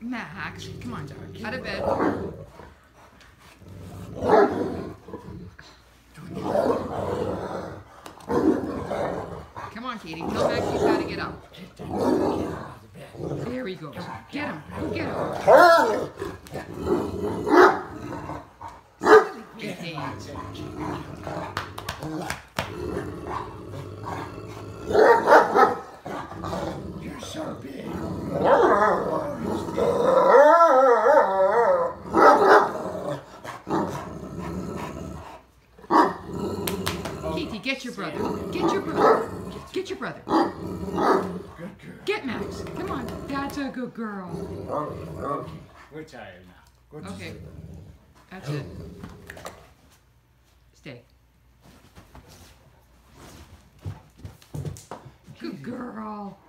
Max, come on, out of bed. Come on, Katie. Tell Max he's got to get up. There he goes. Get him. Go get him. Great Dane. You're so big. Katie, get your brother. Get your brother. Get your brother. Good girl. Get Max. Come on. That's a good girl. Okay. We're tired now. Go to Okay. sleep. That's it. Stay. Good girl.